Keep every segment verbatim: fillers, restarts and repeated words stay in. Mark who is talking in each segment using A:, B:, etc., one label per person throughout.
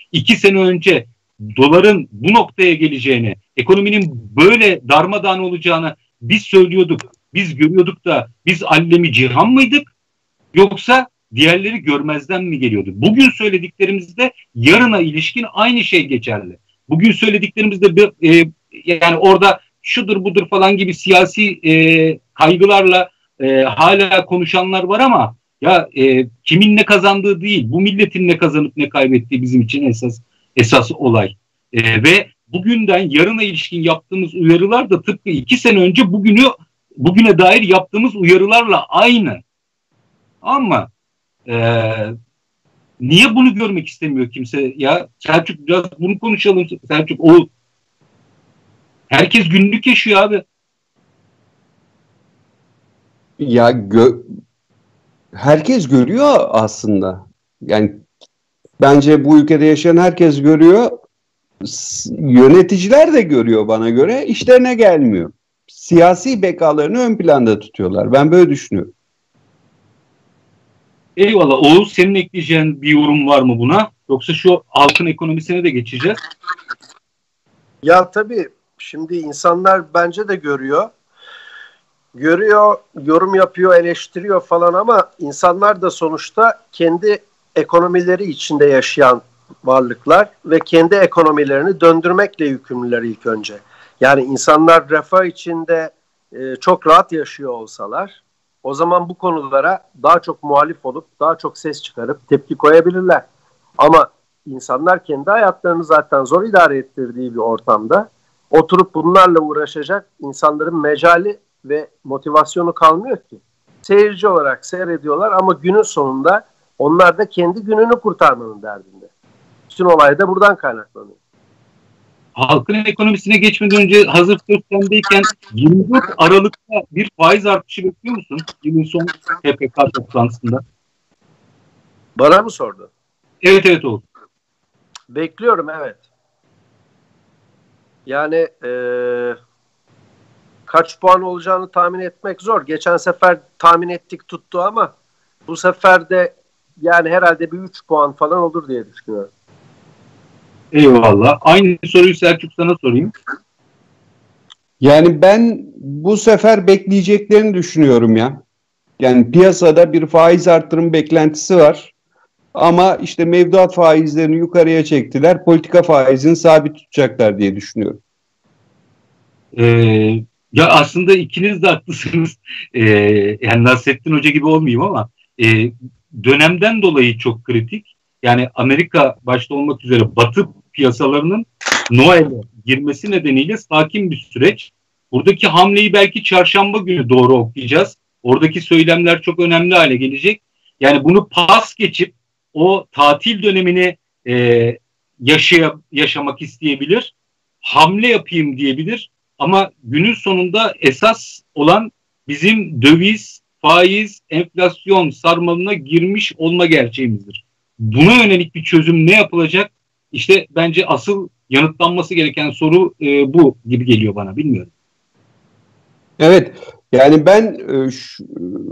A: iki sene önce doların bu noktaya geleceğini, ekonominin böyle darmadağın olacağını biz söylüyorduk, biz görüyorduk da biz allemi cihan mıydık? Yoksa diğerleri görmezden mi geliyordu? Bugün söylediklerimizde yarına ilişkin aynı şey geçerli. Bugün söylediklerimizde bir, e, yani orada şudur budur falan gibi siyasi e, kaygılarla e, hala konuşanlar var ama ya e, kimin ne kazandığı değil, bu milletin ne kazanıp ne kaybettiği bizim için esas esas olay. E, ve bugünden yarına ilişkin yaptığımız uyarılar da tıpkı iki sene önce bugünü bugüne dair yaptığımız uyarılarla aynı. Ama e, niye bunu görmek istemiyor kimse? Ya Selçuk, biraz bunu konuşalım. Selçuk, o herkes günlük yaşıyor abi.
B: Ya gö- herkes görüyor aslında. Yani bence bu ülkede yaşayan herkes görüyor. S- yöneticiler de görüyor bana göre. İşlerine gelmiyor. Siyasi bekalarını ön planda tutuyorlar. Ben böyle düşünüyorum.
A: Eyvallah. Oğuz, senin ekleyeceğin bir yorum var mı buna? Yoksa şu halkın ekonomisine de geçeceğiz.
C: Ya tabii şimdi insanlar bence de görüyor. Görüyor, yorum yapıyor, eleştiriyor falan ama insanlar da sonuçta kendi ekonomileri içinde yaşayan varlıklar ve kendi ekonomilerini döndürmekle yükümlüler ilk önce. Yani insanlar refah içinde e, çok rahat yaşıyor olsalar o zaman bu konulara daha çok muhalif olup daha çok ses çıkarıp tepki koyabilirler. Ama insanlar kendi hayatlarını zaten zor idare ettirdiği bir ortamda oturup bunlarla uğraşacak insanların mecali ve motivasyonu kalmıyor ki. Seyirci olarak seyrediyorlar ama günün sonunda onlar da kendi gününü kurtarmanın derdinde. Bütün olay da buradan kaynaklanıyor.
A: Halkın ekonomisine geçmeden önce hazır söz sendeyken yirmi dört Aralık'ta bir faiz artışı bekliyor musun? Yılın son T P K toplantısında.
C: Bana mı sordu?
A: Evet evet Oğuz.
C: Bekliyorum, evet. Yani eee kaç puan olacağını tahmin etmek zor. Geçen sefer tahmin ettik, tuttu ama bu sefer de yani herhalde bir üç puan falan olur diye düşünüyorum.
A: Eyvallah. Aynı soruyu Selçuk sana sorayım.
B: Yani ben bu sefer bekleyeceklerini düşünüyorum ya. Yani piyasada bir faiz artırım beklentisi var. Ama işte mevduat faizlerini yukarıya çektiler. Politika faizini sabit tutacaklar diye düşünüyorum.
A: Ee, ya aslında ikiniz de haklısınız. Ee, yani Nasrettin Hoca gibi olmayayım ama e, dönemden dolayı çok kritik. Yani Amerika başta olmak üzere Batı piyasalarının Noel'e girmesi nedeniyle sakin bir süreç. Buradaki hamleyi belki çarşamba günü doğru okuyacağız. Oradaki söylemler çok önemli hale gelecek. Yani bunu pas geçip o tatil dönemini e, yaşaya, yaşamak isteyebilir. Hamle yapayım diyebilir. Ama günün sonunda esas olan bizim döviz, faiz, enflasyon sarmalına girmiş olma gerçeğimizdir. Buna yönelik bir çözüm ne yapılacak? İşte bence asıl yanıtlanması gereken soru e, bu gibi geliyor bana, bilmiyorum.
B: Evet, yani ben e, şu,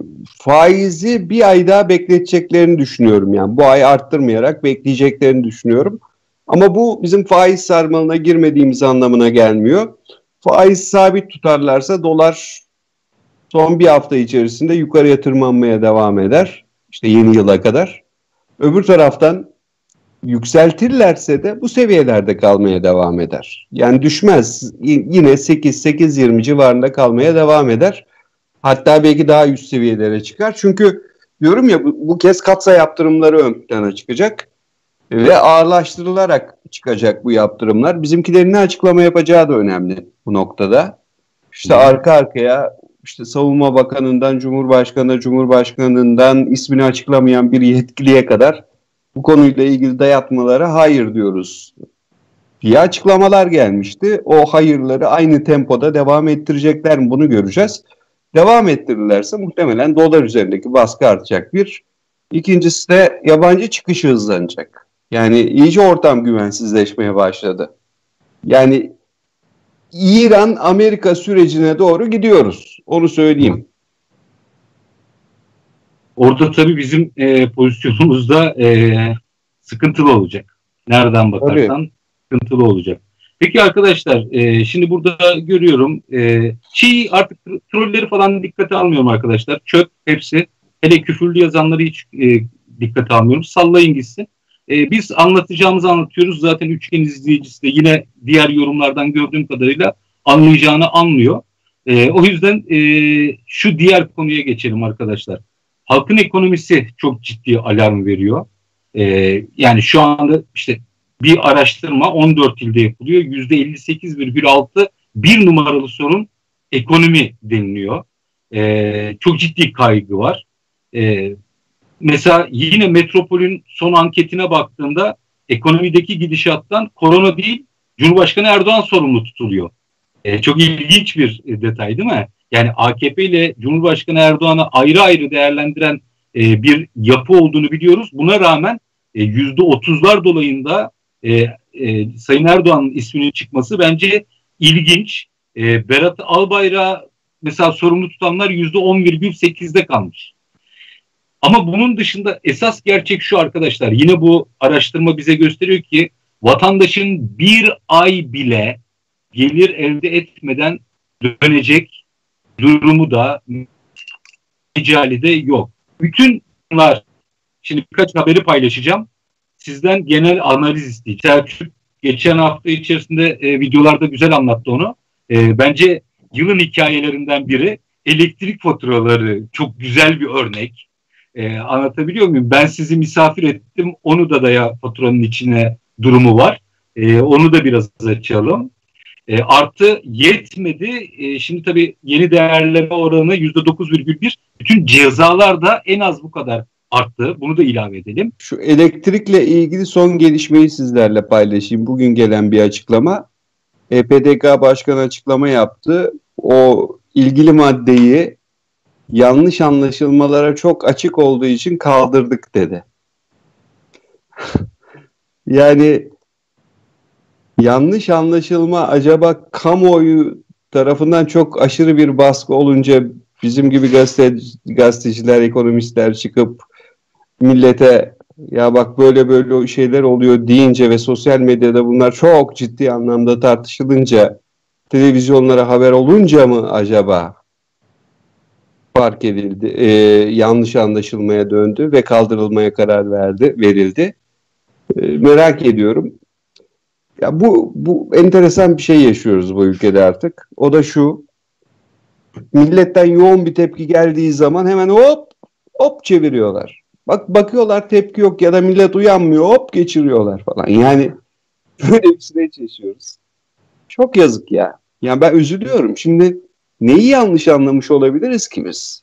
B: faizi bir ay daha bekleteceklerini düşünüyorum. Yani bu ay arttırmayarak bekleyeceklerini düşünüyorum. Ama bu bizim faiz sarmalına girmediğimiz anlamına gelmiyor. Faiz sabit tutarlarsa dolar son bir hafta içerisinde yukarıya tırmanmaya devam eder. İşte yeni yıla kadar. Öbür taraftan yükseltirlerse de bu seviyelerde kalmaya devam eder. Yani düşmez. Y- yine sekiz sekiz yirmi civarında kalmaya devam eder. Hatta belki daha üst seviyelere çıkar. Çünkü diyorum ya bu, bu kez katsa yaptırımları ön plana çıkacak. Ve ağırlaştırılarak çıkacak bu yaptırımlar. Bizimkilerin ne açıklama yapacağı da önemli bu noktada. İşte arka arkaya işte Savunma Bakanı'ndan Cumhurbaşkanı'na, Cumhurbaşkanı'ndan ismini açıklamayan bir yetkiliye kadar bu konuyla ilgili dayatmalara hayır diyoruz diye açıklamalar gelmişti. O hayırları aynı tempoda devam ettirecekler mi, bunu göreceğiz. Devam ettirirlerse muhtemelen dolar üzerindeki baskı artacak bir. İkincisi de yabancı çıkışı hızlanacak. Yani iyice ortam güvensizleşmeye başladı. Yani İran-Amerika sürecine doğru gidiyoruz. Onu söyleyeyim.
A: Orada tabii bizim e, pozisyonumuz da e, sıkıntılı olacak. Nereden bakarsan Tabii. sıkıntılı olacak. Peki arkadaşlar, e, şimdi burada görüyorum e, şey artık trolleri falan dikkate almıyorum arkadaşlar. Çöp hepsi. Hele küfürlü yazanları hiç e, dikkate almıyorum. Sallayın gitsin. E, biz anlatacağımızı anlatıyoruz. Zaten üçgen izleyicisi de yine diğer yorumlardan gördüğüm kadarıyla anlayacağını anlıyor. E, o yüzden e, şu diğer konuya geçelim arkadaşlar. Halkın ekonomisi çok ciddi alarm veriyor. E, yani şu anda işte bir araştırma on dört ilde yapılıyor. yüzde elli sekiz virgül altı bir numaralı sorun ekonomi deniliyor. E, çok ciddi kaygı var. E, mesela yine Metropol'ün son anketine baktığımda ekonomideki gidişattan korona değil Cumhurbaşkanı Erdoğan sorumlu tutuluyor. E, çok ilginç bir e, detay değil mi? Yani A K P ile Cumhurbaşkanı Erdoğan'ı ayrı ayrı değerlendiren e, bir yapı olduğunu biliyoruz. Buna rağmen e, yüzde otuzlar dolayında e, e, Sayın Erdoğan'ın isminin çıkması bence ilginç. E, Berat Albayrak'ı mesela sorumlu tutanlar yüzde on virgül sekizde kalmış. Ama bunun dışında esas gerçek şu arkadaşlar. Yine bu araştırma bize gösteriyor ki vatandaşın bir ay bile gelir elde etmeden dönecek durumu da mecali de yok. Bütün bunlar, şimdi birkaç haberi paylaşacağım. Sizden genel analiz isteyeceğim. Selçuk geçen hafta içerisinde e, videolarda güzel anlattı onu. E, bence yılın hikayelerinden biri. Elektrik faturaları çok güzel bir örnek. E, anlatabiliyor muyum? Ben sizi misafir ettim. Onu da da ya faturanın içine durumu var. E, onu da biraz açalım. E, artı yetmedi. E, şimdi tabii yeni değerleme oranı yüzde dokuz virgül bir. Bütün cezalar da en az bu kadar arttı. Bunu da ilave edelim.
B: Şu elektrikle ilgili son gelişmeyi sizlerle paylaşayım. Bugün gelen bir açıklama. E P D K Başkanı açıklama yaptı. O ilgili maddeyi yanlış anlaşılmalara çok açık olduğu için kaldırdık dedi. Yani yanlış anlaşılma acaba kamuoyu tarafından çok aşırı bir baskı olunca bizim gibi gazete, gazeteciler, ekonomistler çıkıp millete ya bak böyle böyle şeyler oluyor deyince ve sosyal medyada bunlar çok ciddi anlamda tartışılınca, televizyonlara haber olunca mı acaba fark edildi, e, yanlış anlaşılmaya döndü ve kaldırılmaya karar verdi, verildi. E, merak ediyorum. Ya bu bu enteresan bir şey yaşıyoruz bu ülkede artık. O da şu: milletten yoğun bir tepki geldiği zaman hemen hop hop çeviriyorlar. Bak bakıyorlar tepki yok ya da millet uyanmıyor, hop geçiriyorlar falan. Yani böyle bir süreç yaşıyoruz. Çok yazık ya. Yani ben üzülüyorum. Şimdi neyi yanlış anlamış olabiliriz ki biz?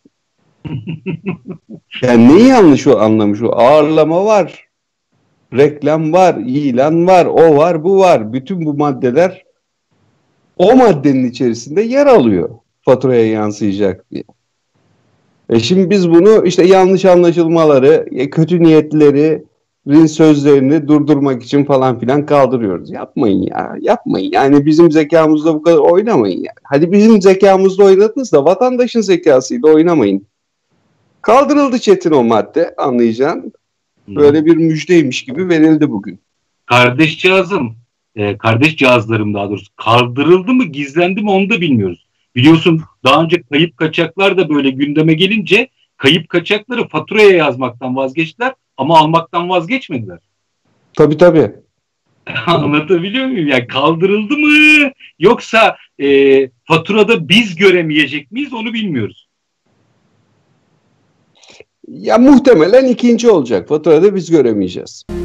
B: Yani neyi yanlış anlamış o? Ağırlama var, reklam var, ilan var, o var, bu var. Bütün bu maddeler o maddenin içerisinde yer alıyor. Faturaya yansıyacak diye. E şimdi biz bunu işte yanlış anlaşılmaları, kötü niyetlerin sözlerini durdurmak için falan filan kaldırıyoruz. Yapmayın ya, yapmayın. Yani bizim zekamızla bu kadar oynamayın ya. Hadi bizim zekamızla oynadınız da vatandaşın zekasıyla oynamayın. Kaldırıldı Çetin o madde, anlayacağın. Böyle bir müjdeymiş gibi verildi bugün.
A: Kardeş cihazım, e, kardeş cihazlarım daha doğrusu kaldırıldı mı, gizlendi mi onu da bilmiyoruz. Biliyorsun daha önce kayıp kaçaklar da böyle gündeme gelince kayıp kaçakları faturaya yazmaktan vazgeçtiler ama almaktan vazgeçmediler.
B: Tabii tabii.
A: Anlatabiliyor muyum? Yani kaldırıldı mı yoksa e, faturada biz göremeyecek miyiz onu bilmiyoruz.
B: Ya muhtemelen ikinci olacak. Faturada biz göremeyeceğiz.